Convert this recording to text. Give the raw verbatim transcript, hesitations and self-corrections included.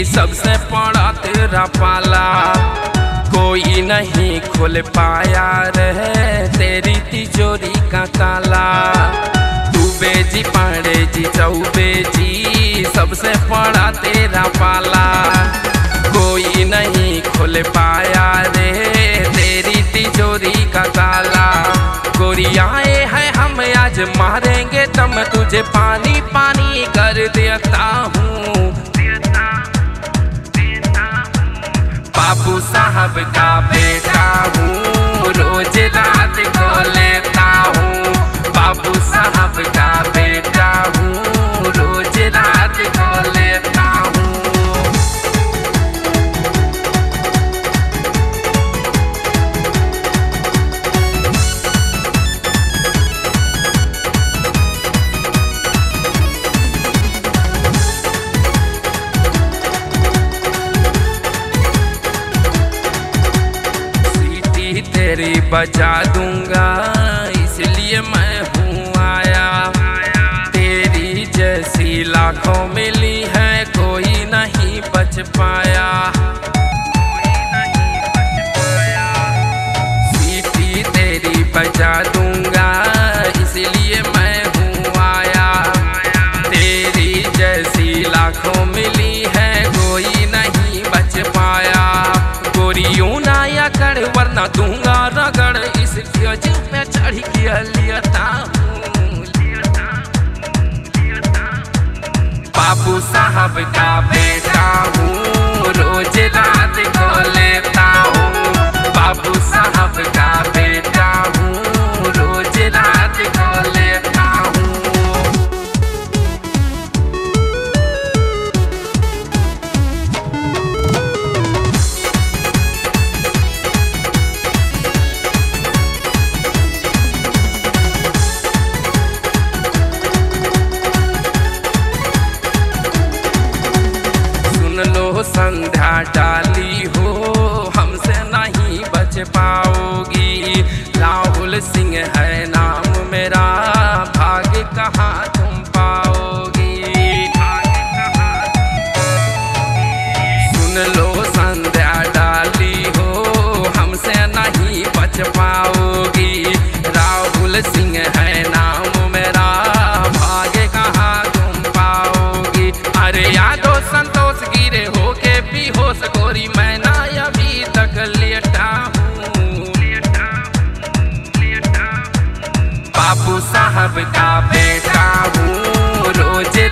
सबसे पड़ा तेरा पाला, कोई नहीं खोल पाया रहे तेरी तिजोरी का ताला। डूबे जी पाड़े जी चौबे जी सबसे पड़ा तेरा पाला, कोई नहीं खोल पाया रे तेरी तिजोरी का ताला। गोरियाए है हम आज मारेंगे तम तुझे पानी पानी कर देता हूँ। बाबू साहब का बेटा हूँ, रोज रात को लेता हूँ। बाबू साहब का बेटा हूँ, रोज रात को लेता हूँ। तेरी बजा दूंगा इसलिए मैं हूँ आया, तेरी जैसी लाखों मिली है कोई नहीं बच पाया। सीटी तेरी बजा दूंगा इसलिए मैं हूँ आया, तेरी जैसी लाखों मिली है कोई नहीं बच पाया। गोरियों ना या कर वरना दूंगा रगड़, इस गज पे चढ़ के लेता हूँ। बाबू साहब का बेटा हूँ, रोज रात को लेता हूँ। बाबू साहब का बेटा हूँ, रोज रात को लेता हूँ। लो संध्या डाली हो हमसे नहीं बच पाओगी, राहुल सिंह है नाम मेरा भाग कहाँ तुम पाओगी। सुन लो संध्या डाली हो हमसे नहीं बच पाओगी, राहुल सिंह है नाम मेरा भाग कहाँ तुम पाओगी। अरे यादो संतोष गिरे हो के भी हो सकोरी मैं ना अभी तक लेटा हूँ। बाबू साहब का बेटा हूँ, रोज